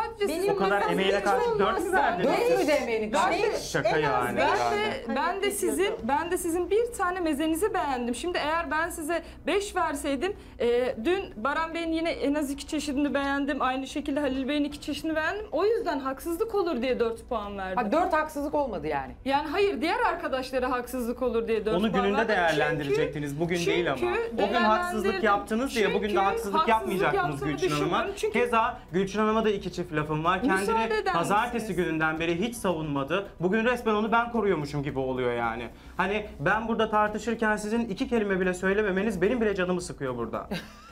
benim O kadar mesela emeğine hiç karşı olmaz dört zaten. verdiniz. Dört müydü emeğini? Ben de, Şaka En az yani. beş. ben herhalde. de, ben de sizin ben de sizin bir tane mezenizi beğendim. Şimdi eğer ben size beş verseydim, e, dün Baran Bey'in yine en az iki çeşidini beğendim. Aynı şekilde Halil Bey'in iki çeşidini beğendim. O yüzden haksızlık olur diye dört puan verdim. Ha, dört haksızlık olmadı yani. Yani hayır, diğer arkadaşlara haksızlık olur diye dört Onu puan gününde verdim. değerlendirecektiniz. Bugün çünkü değil ama. O gün haksızlık değerlendirdim. yaptınız diye bugün de Çünkü haksızlık haksızlık yapmayacaktınız yaptığımı Gülçin Hanım'a. düşünmüyorum. Çünkü- Keza Gülçin Hanım'a da iki çift lafım var. Müsaade Kendini eder pazartesi misiniz? gününden beri hiç savunmadı. Bugün resmen onu ben koruyormuşum gibi oluyor yani. Hani ben burada tartışırken sizin iki kelime bile söylememeniz benim bile canımı sıkıyor burada.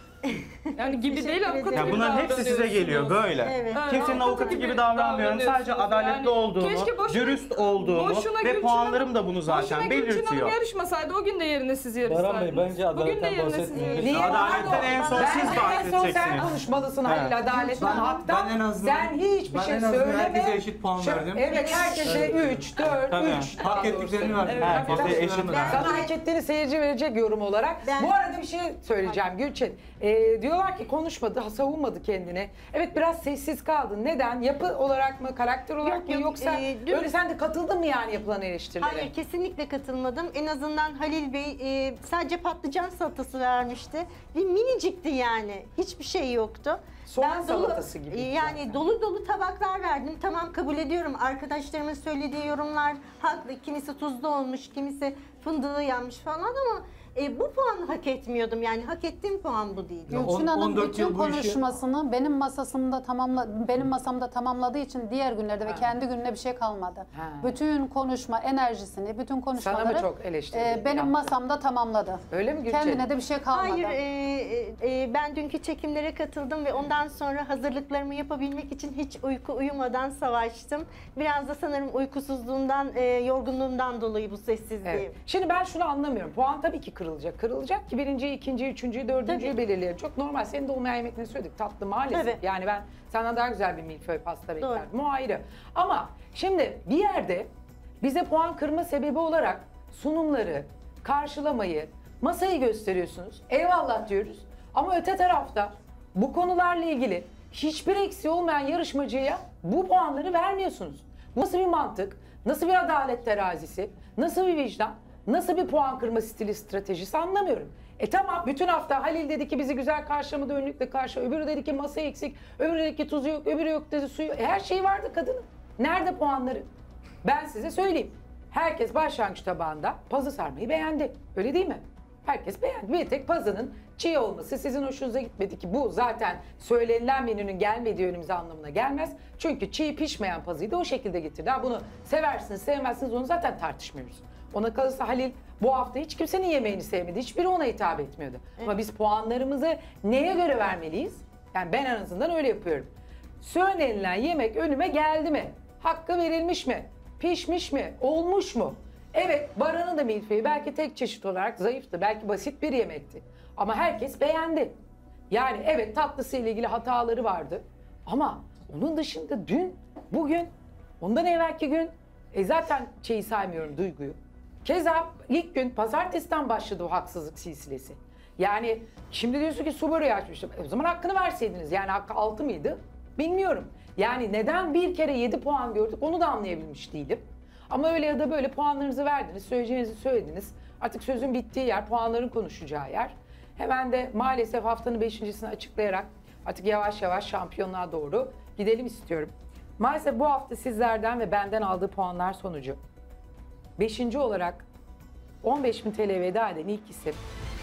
Yani gibi değil, avukat Ya gibi bunların hepsi size geliyor böyle. Evet. Kimsenin avukatı gibi davranmıyorum. Sadece adaletli Yani olduğumu, keşke boşuna- dürüst olduğumu boşuna ve Gülçin puanlarım Hanım- da bunu zaten boşuna Gülçin Hanım belirtiyor. yarışmasaydı o gün de yerine siz yarışsaydınız. Baran Bey, bence Bugün de adaletten yerine siz bahsetmeyin. yarışsaydınız. Niye? Adaletten Pardon. en son Ben- siz En son sen bahsedeceksiniz. konuşmalısın Halil, adaletten. Ben- Hatta ben en azından- sen hiçbir ben şey en azından söyleme. herkese eşit puan Şu- verdim. Evet, herkese üç, dört, Tabii. üç. Hak ettiklerini verdim. Herkese Hak eşit ettiklerini verdim. Sana hak ettiğini seyirci verecek yorum olarak. Ben- Bu arada bir şey söyleyeceğim Gülçin. Ee, diyorlar ki konuşmadı, savunmadı kendini. Evet, biraz sessiz kaldın. Neden? Yapı olarak mı, karakter olarak Yok, mı, yok, yoksa ee, dün- öyle sen de katıldın mı yani yapılan eleştirilere? Hayır, kesinlikle katılmadım. En azından Halil Bey e, sadece patlıcan salatası vermişti. Ve minicikti yani. Hiçbir şey yoktu. Soğan Ben dolu- salatası gibi e, Yani zaten. dolu dolu tabaklar verdim. Tamam, kabul ediyorum. Arkadaşlarımın söylediği yorumlar haklı. Kimisi tuzlu olmuş, kimisi fındığı yanmış falan ama e, bu puanı hak etmiyordum. Yani hak ettiğim puan bu değil. Ya on- Gülçin Hanım on dört bütün yıl bu işi- konuşmasını benim masasında tamamla benim masamda tamamladığı için diğer günlerde ve kendi gününe bir şey kalmadı. Ha. Bütün konuşma enerjisini, bütün konuşmaları çok eleştiri e, benim yaptı? masamda tamamladı. Öyle mi Gülçin? Kendine de bir şey kalmadı. Hayır, e, e, e, ben dünkü çekimlere katıldım ve ondan sonra hazırlıklarımı yapabilmek için hiç uyku uyumadan savaştım. Biraz da sanırım uykusuzluğundan, e, yorgunluğumdan dolayı bu sessizliğim. Evet. Şimdi ben şunu anlamıyorum. Puan tabii ki kırılacak. Kırılacak ki birinciyi, ikinciyi, üçüncüyü, dördüncüyü Tabii. belirleyelim. Çok normal. Senin de olmayan yemeklerini söyledik. Tatlı maalesef. Tabii. Yani ben senden daha güzel bir milföy pasta Doğru. beklerdim. O ayrı. Ama şimdi bir yerde bize puan kırma sebebi olarak sunumları, karşılamayı, masayı gösteriyorsunuz. Eyvallah diyoruz. Ama öte tarafta bu konularla ilgili hiçbir eksiği olmayan yarışmacıya bu puanları vermiyorsunuz. Bu nasıl bir mantık? Nasıl bir adalet terazisi? Nasıl bir vicdan? Nasıl bir puan kırma stili, stratejisi anlamıyorum. E tamam, bütün hafta Halil dedi ki bizi güzel karşılamadı, önlükle karşı. Öbürü dedi ki masa eksik, öbürü dedi ki tuzu yok, öbürü yok dedi suyu. E her şey vardı kadının. Nerede puanları? Ben size söyleyeyim. Herkes başlangıç tabağında pazı sarmayı beğendi. Öyle değil mi? Herkes beğendi. Bir tek pazının çiğ olması sizin hoşunuza gitmedi ki bu zaten söylenilen menünün gelmediği önümüze anlamına gelmez. Çünkü çiğ pişmeyen pazıyı da o şekilde getirdi. Ha, bunu seversiniz sevmezsiniz onu zaten tartışmıyoruz. Ona kalırsa Halil bu hafta hiç kimsenin yemeğini sevmedi. Hiçbiri ona hitap etmiyordu. Ama biz puanlarımızı neye göre vermeliyiz? Yani ben en azından öyle yapıyorum. Söylenilen yemek önüme geldi mi? Hakkı verilmiş mi? Pişmiş mi? Olmuş mu? Evet, Baran'ın da milföyü belki tek çeşit olarak zayıftı. Belki basit bir yemekti. Ama herkes beğendi. Yani evet, tatlısıyla ilgili hataları vardı. Ama onun dışında dün, bugün, ondan evvelki gün, e zaten şeyi saymıyorum, Duygu'yu. Keza ilk gün pazartesiden başladı o haksızlık silsilesi. Yani şimdi diyorsun ki su böreği açmıştım. E o zaman hakkını verseydiniz. Yani hakkı altı mıydı? Bilmiyorum. Yani neden bir kere yedi puan gördük onu da anlayabilmiş değilim. Ama öyle ya da böyle puanlarınızı verdiniz, söyleyeceğinizi söylediniz. Artık sözün bittiği yer, puanların konuşacağı yer. Hemen de maalesef haftanın beşincisini açıklayarak artık yavaş yavaş şampiyonluğa doğru gidelim istiyorum. Maalesef bu hafta sizlerden ve benden aldığı puanlar sonucu beşinci olarak on beş bin T L veda eden ilk isim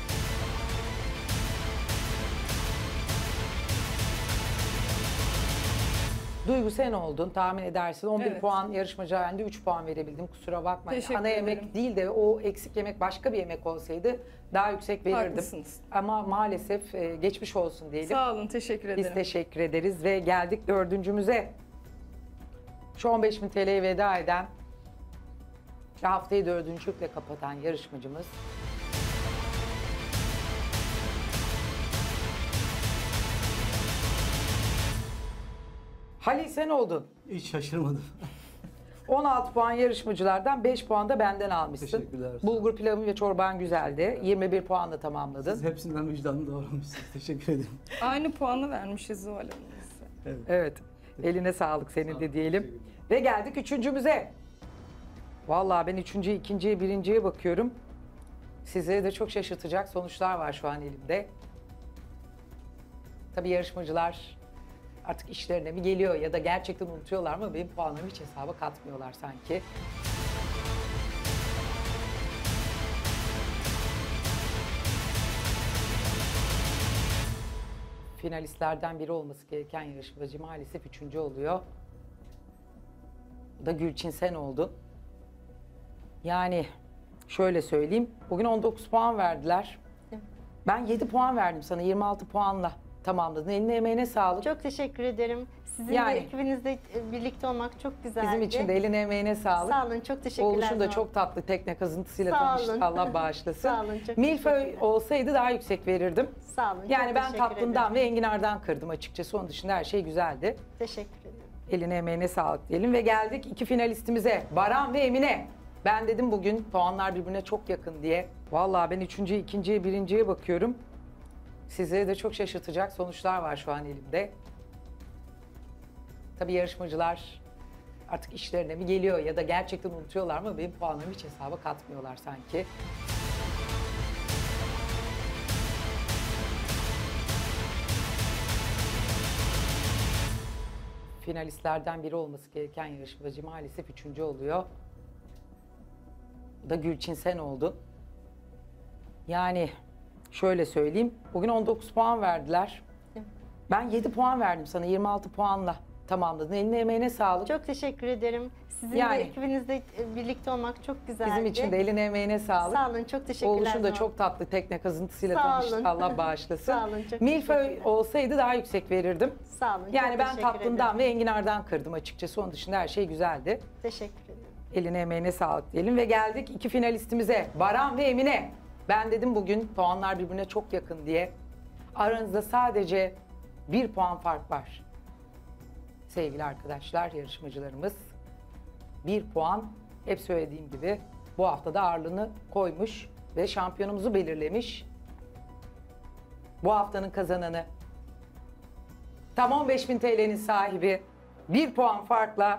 Duygu, sen oldun, tahmin edersin. on bir Evet. puan yarışmacıya, ben de üç puan verebildim, kusura bakmayın. Teşekkür Ana yemek ederim. değil de o eksik yemek başka bir yemek olsaydı daha yüksek verirdim. Haklısınız. Ama maalesef e, geçmiş olsun diyelim. Sağ olun, teşekkür ederim. Biz teşekkür ederiz ve geldik dördüncümüze. Şu on beş bin T L'ye veda eden ve haftayı dördüncülükle kapatan yarışmacımız Halil, sen oldun. Hiç şaşırmadım. on altı puan yarışmacılardan beş puan da benden almışsın. Teşekkürler. Bulgur pilavın ve çorban güzeldi. yirmi bir puanla tamamladın. Siz hepsinden vicdanlı davranmışsınız. Teşekkür ederim. Aynı puanı vermişiz Zuhal Hanım size. Evet. Eline sağlık senin de diyelim. Ve geldik üçüncümüze. Vallahi ben üçüncü, ikinciye, birinciye bakıyorum. Sizleri de çok şaşırtacak sonuçlar var şu an elimde. Tabii yarışmacılar artık işlerine mi geliyor ya da gerçekten unutuyorlar mı? Benim puanlarımı hiç hesaba katmıyorlar sanki. Finalistlerden biri olması gereken yarışmacı maalesef üçüncü oluyor. Bu da Gülçin sen oldun. Yani şöyle söyleyeyim. Bugün on dokuz puan verdiler. Ben yedi puan verdim sana yirmi altı puanla tamamladın. Eline emeğine sağlık. Çok teşekkür ederim. Sizin Yani- de ekibinizle birlikte olmak çok güzeldi. Bizim için de eline emeğine sağlık. Sağ olun, çok teşekkürler. Oğluşun da Zuhal. çok tatlı tekne kazıntısıyla Sağ tanıştık. olun. Allah bağışlasın. Sağ olun, çok Milföy teşekkür olsaydı daha yüksek verirdim. Sağ olun. Yani çok ben teşekkür tatlından ederim. ve enginardan kırdım açıkçası. Onun dışında her şey güzeldi. Teşekkür ederim. Eline emeğine sağlık diyelim ve geldik iki finalistimize. Baran ve Emine. Ben dedim bugün puanlar birbirine çok yakın diye. Vallahi ben üçüncü, ikinciye, birinciye bakıyorum. Sizleri de çok şaşırtacak sonuçlar var şu an elimde. Tabii yarışmacılar artık işlerine mi geliyor ya da gerçekten unutuyorlar mı? Benim puanlarımı hiç hesaba katmıyorlar sanki. Finalistlerden biri olması gereken yarışmacı maalesef üçüncü oluyor. Bu da Gülçin sen oldun. Yani şöyle söyleyeyim. Bugün on dokuz puan verdiler. Ben yedi puan verdim sana yirmi altı puanla tamamladın. Eline emeğine sağlık. Çok teşekkür ederim. Sizin Yani- de ekibinizle birlikte olmak çok güzeldi. Bizim için de eline emeğine sağlık. Sağ olun, çok teşekkürler. Oğluşun da Zuhal. çok tatlı tekne kazıntısıyla Sağ tanıştık. olun. Allah bağışlasın. Sağ olun, çok Milföy teşekkürler. olsaydı daha yüksek verirdim. Sağ olun, Yani çok ben teşekkür tatlından ederim. ve enginardan kırdım açıkçası. Onun dışında her şey güzeldi. Teşekkür ederim. Eline emeğine sağlık diyelim ve geldik iki finalistimize. Baran ve Emine. Ben dedim bugün puanlar birbirine çok yakın diye. Aranızda sadece bir puan fark var. Sevgili arkadaşlar, yarışmacılarımız. Bir puan, hep söylediğim gibi bu haftada ağırlığını koymuş ve şampiyonumuzu belirlemiş. Bu haftanın kazananı. Tam on beş bin T L'nin sahibi. Bir puan farkla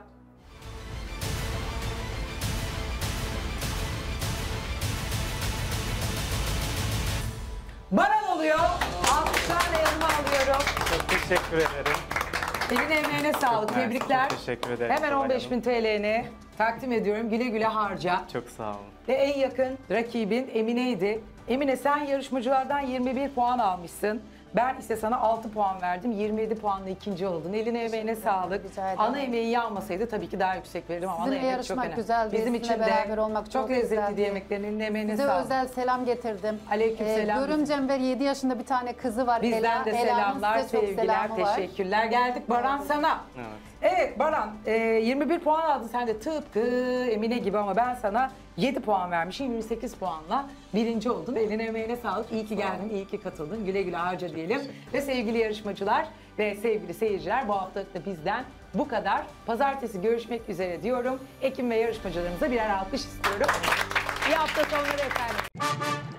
Baran oluyor. Alkışlarla yanıma alıyorum. Çok teşekkür ederim. Eline emeğine sağlık. mersi, Tebrikler. çok teşekkür ederim Hemen Zuhal on beş bin T L'ni takdim ediyorum. Güle güle harca. Çok sağ olun. Ve en yakın rakibin Emine'ydi. Emine sen yarışmacılardan yirmi bir puan almışsın. Ben ise sana altı puan verdim. yirmi yedi puanla ikinci oldun. Eline emeğine sağlık. Rica ederim. Ana emeği yanmasaydı tabii ki daha yüksek verirdim ama ana Sizinle emek çok yarışmak önemli. güzeldi. Bizim Sizinle için de beraber olmak çok lezzetli güzeldi. yemeklerin eline emeğine Size sağlık. özel selam getirdim. Aleykümselam. Ee, görümcem ve yedi yaşında bir tane kızı var. Bizden Ela. de Ela'nın selamlar, size çok sevgiler, selamı var. teşekkürler. Geldik Baran sana. Evet. Evet Baran, e, yirmi bir puan aldın sen de tıpkı Emine gibi ama ben sana yedi puan vermişim. yirmi sekiz puanla birinci oldun. Eline emeğine sağlık. İyi ki geldin, iyi ki katıldın. Güle güle harca diyelim. Ve sevgili yarışmacılar ve sevgili seyirciler bu haftalık da bizden bu kadar. Pazartesi görüşmek üzere diyorum. Ekim ve yarışmacılarımıza birer alkış istiyorum. İyi hafta sonları efendim.